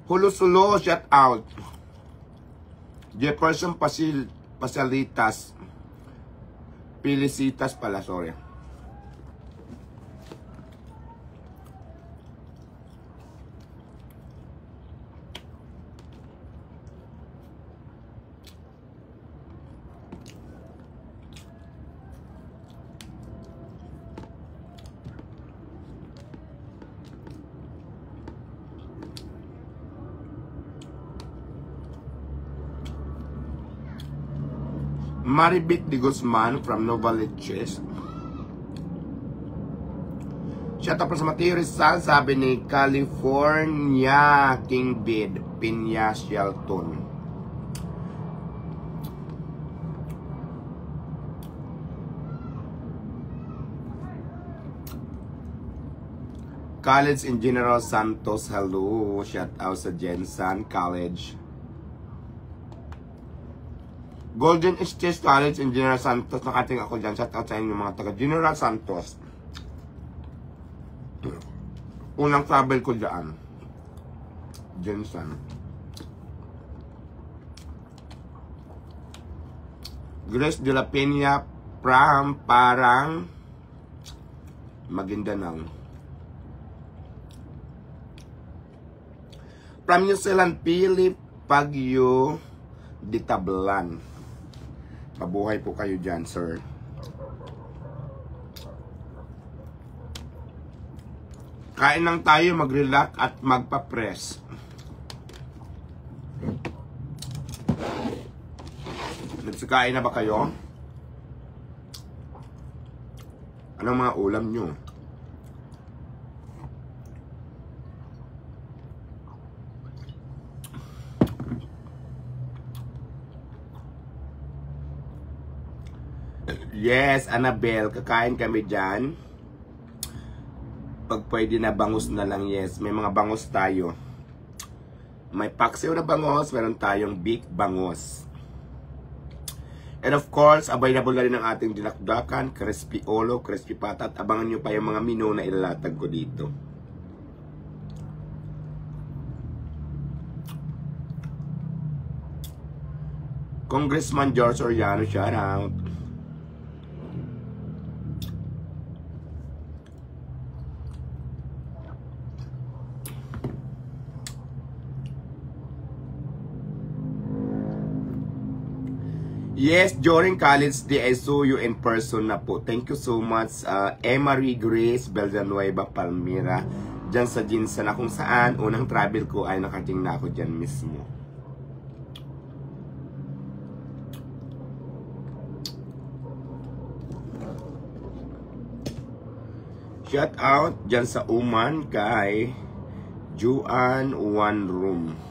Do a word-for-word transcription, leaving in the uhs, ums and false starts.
Hulusulo, shout out. Jefferson Pasil, Pasalitas. Pilisitas pala, sorry. Maribit de Guzman from Novaliches. Shout out sa Mateo Rizal, sabi ni California King Bid Pinya Shelton. College in General Santos, hello. Shout out sa Jensen College. Golden State College in General Santos. Nakating ako dyan. Shout out sa inyo mga taga General Santos. Unang travel ko dyan. Jensen. Grace de la Peña from Parang Maguindanao. From New Zealand, Philip Pagyo di Tablan. Mabuhay po kayo dyan, sir. Kain lang tayo, mag-relax at magpa-press. Nagsikain na ba kayo? Anong mga ulam nyo? Yes, Annabelle, kakain kami dyan. Pag pwede na bangus na lang, yes. May mga bangus tayo. May paksiw na bangus, meron tayong big bangus. And of course, available na rin ang ating dinakdakan, crispy olo, crispy patat. Abangan nyo pa yung mga menu na ilalatag ko dito. Congressman George Oriano, shout out. Yes, during college day, I saw you in person na po. Thank you so much, uh, Emery Grace, Villanueva, Palmira, dyan sa Jinsan na kung saan unang travel ko ay nakating na ako dyan mismo. Shout out dyan sa Uman kay Juan One Room.